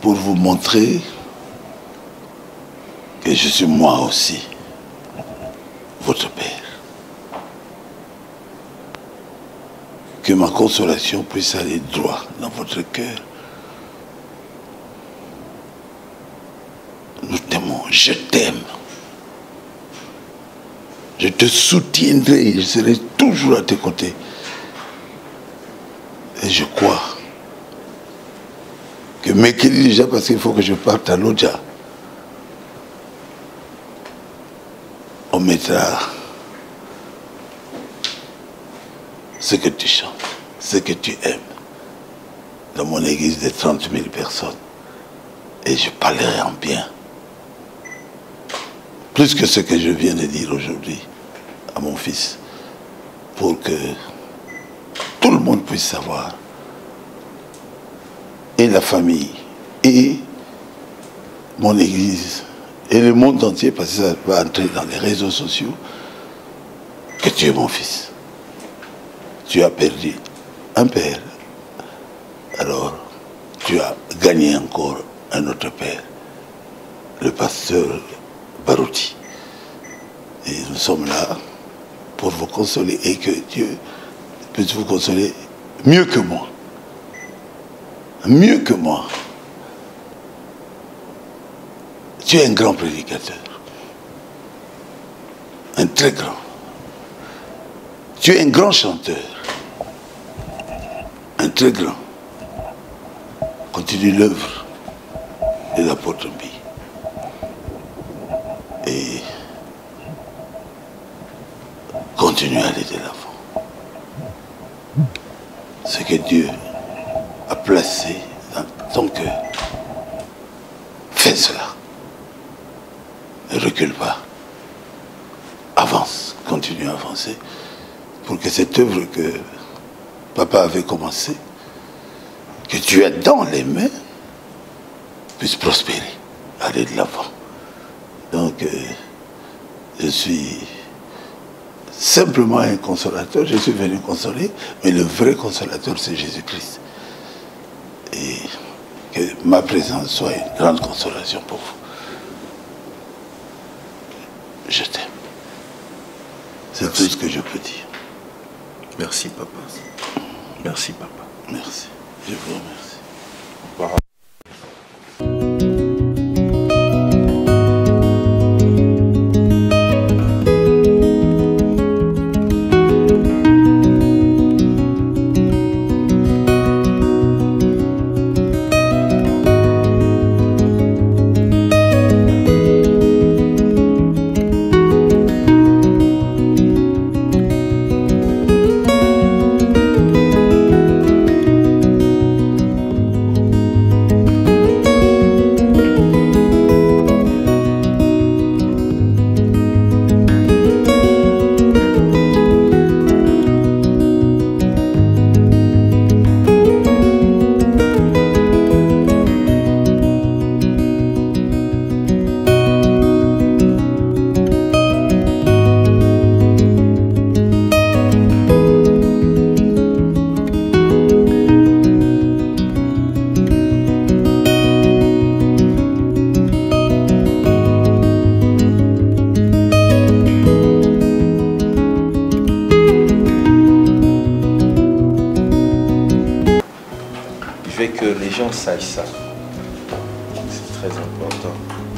pour vous montrer que je suis moi aussi, votre Père. Que ma consolation puisse aller droit dans votre cœur. Nous t'aimons, je t'aime. Je te soutiendrai, je serai toujours à tes côtés. Et je crois que mercredi déjà, parce qu'il faut que je parte à l'Odja, on mettra ce que tu chantes, ce que tu aimes, dans mon église de 30 000 personnes. Et je parlerai en bien. Plus que ce que je viens de dire aujourd'hui à mon fils, pour que tout le monde puisse savoir, et la famille, et mon église, et le monde entier, parce que ça va entrer dans les réseaux sociaux, que tu es mon fils. Tu as perdu un père, alors tu as gagné encore un autre père, le pasteur Barouti. Et nous sommes là pour vous consoler et que Dieu puisse vous consoler mieux que moi. Mieux que moi. Tu es un grand prédicateur. Un très grand. Tu es un grand chanteur. Un très grand. Continue l'œuvre de l'apôtre Mbi. Et continue à aller de l'avant. Ce que Dieu a placé dans ton cœur, fais cela. Ne recule pas. Avance, continue à avancer pour que cette œuvre que papa avait commencée, que tu as dans les mains, puisse prospérer, aller de l'avant. Donc, je suis simplement un consolateur, je suis venu consoler, mais le vrai consolateur, c'est Jésus-Christ. Et que ma présence soit une grande consolation pour vous. Je t'aime. C'est tout ce que je peux dire. Merci, papa. Merci, papa. Merci. Je vous remercie. Wow. Que les gens sachent ça. C'est très important.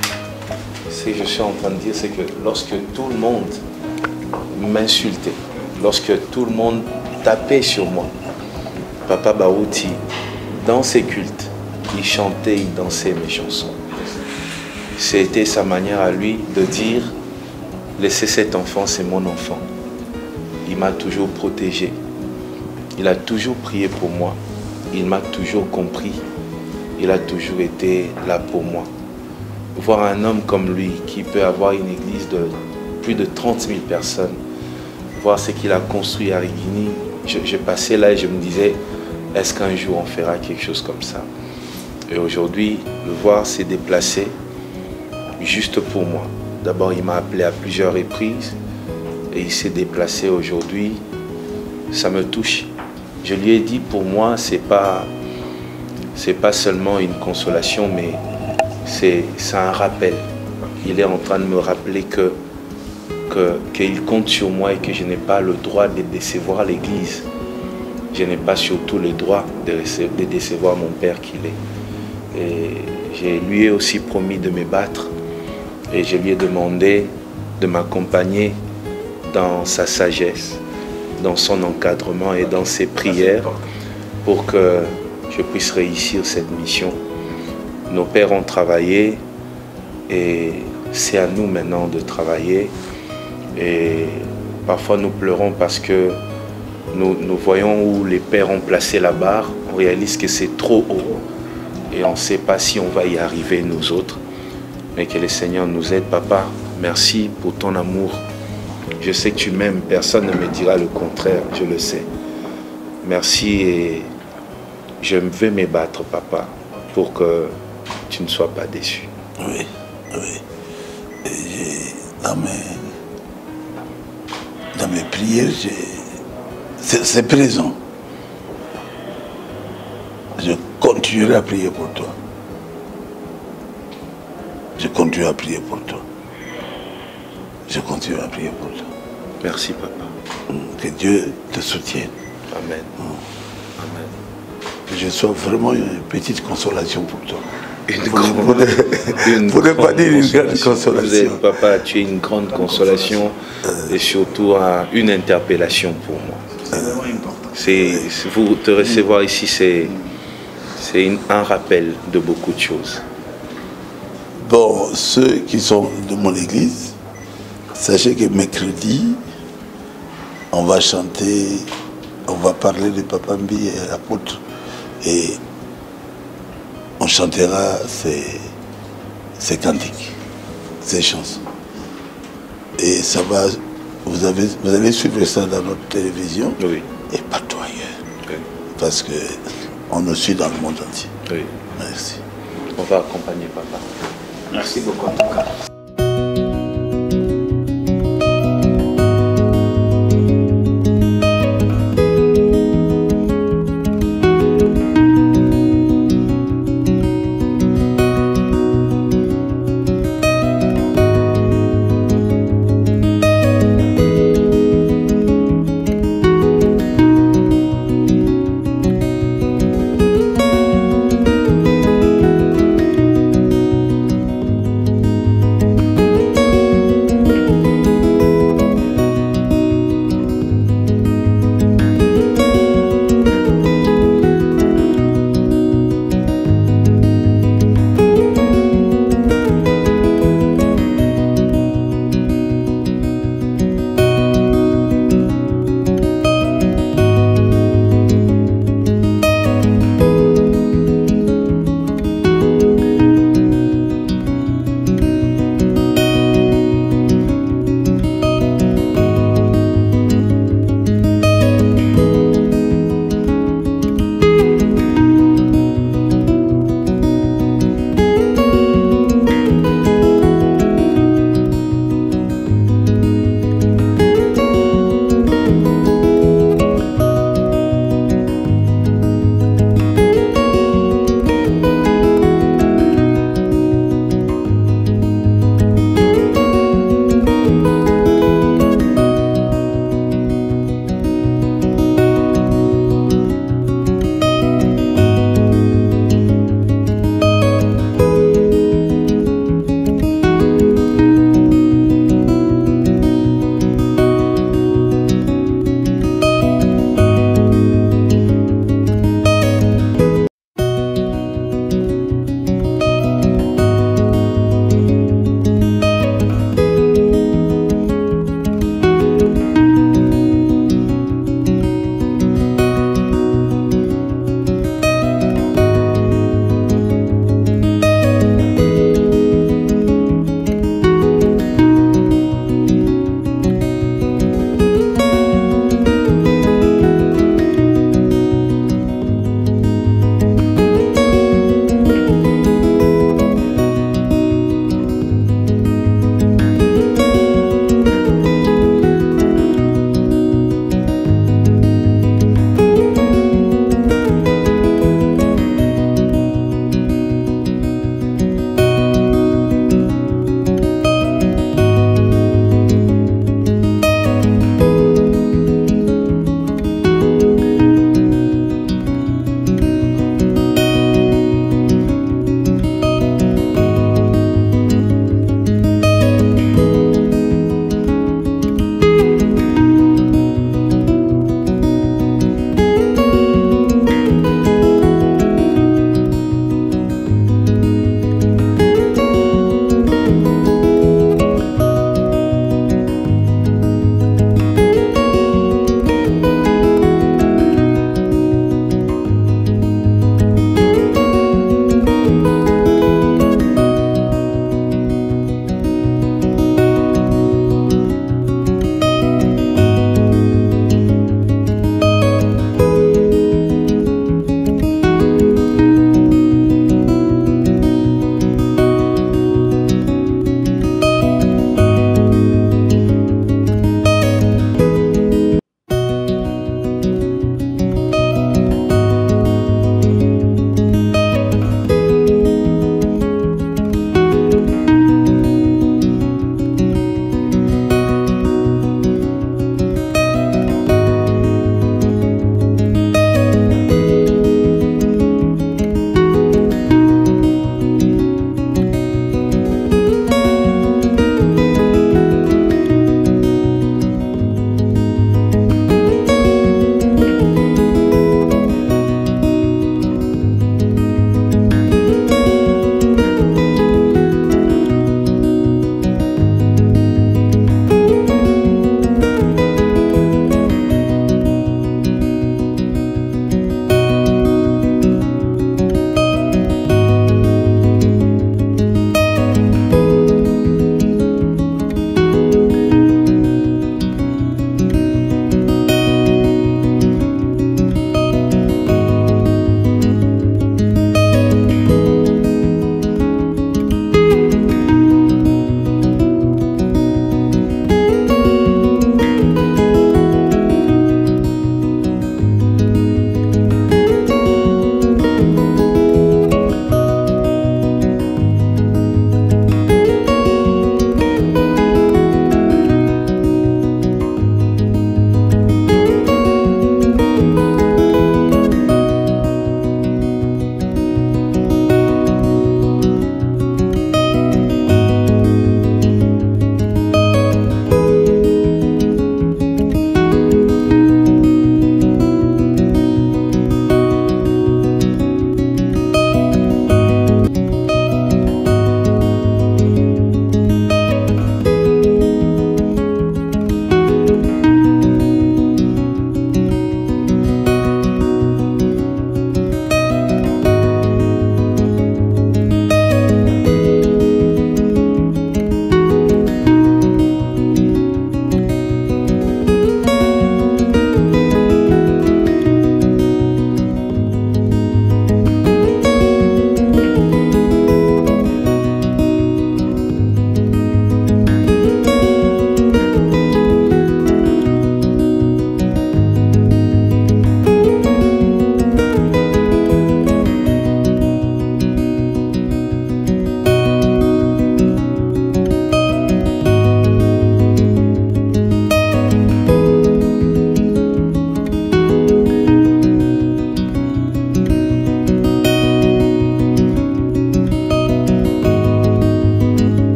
Ce que je suis en train de dire, c'est que lorsque tout le monde m'insultait, lorsque tout le monde tapait sur moi, Papa Barouti, dans ses cultes, il chantait, il dansait mes chansons. C'était sa manière à lui de dire, laissez cet enfant, c'est mon enfant. Il m'a toujours protégé. Il a toujours prié pour moi. Il m'a toujours compris, il a toujours été là pour moi. Voir un homme comme lui qui peut avoir une église de plus de 30 000 personnes, voir ce qu'il a construit à Rigini, je passais là et je me disais, est-ce qu'un jour on fera quelque chose comme ça? Et aujourd'hui, le voir s'est déplacé juste pour moi. D'abord, il m'a appelé à plusieurs reprises et il s'est déplacé aujourd'hui. Ça me touche. Je lui ai dit, pour moi, c'est pas c'est pas seulement une consolation, mais c'est un rappel. Il est en train de me rappeler qu'il compte sur moi et que je n'ai pas le droit de décevoir l'Église. Je n'ai pas surtout le droit de décevoir mon Père qu'il est. Et je lui ai aussi promis de me battre et je lui ai demandé de m'accompagner dans sa sagesse, dans son encadrement et dans ses prières pour que je puisse réussir cette mission. Nos pères ont travaillé et c'est à nous maintenant de travailler. Et parfois nous pleurons parce que nous voyons où les pères ont placé la barre, on réalise que c'est trop haut et on ne sait pas si on va y arriver nous autres. Mais que le Seigneur nous aide. Papa, merci pour ton amour. Je sais que tu m'aimes, personne ne me dira le contraire, je le sais. Merci et je vais me battre, papa, pour que tu ne sois pas déçu. Oui, oui. Et dans mes prières, c'est présent. Je continuerai à prier pour toi. Je continue à prier pour toi. Je continue à prier pour toi. Merci, papa. Que Dieu te soutienne. Amen. Amen. Que je sois vraiment une petite consolation pour toi. Une pour ne pas dire une grande consolation. Vous êtes, papa, tu es une grande consolation et surtout une interpellation pour moi. C'est vraiment important. Vous te recevoir ici, c'est un rappel de beaucoup de choses. Bon, ceux qui sont de mon église, sachez que mercredi, on va chanter, on va parler de Papa Mbi et l'apôtre. Et on chantera ces cantiques, ces chansons. Et ça va, vous allez suivre ça dans notre télévision, oui. Et partout ailleurs. Oui. Parce qu'on nous suit dans le monde entier. Oui. Merci. On va accompagner papa. Merci beaucoup en tout cas.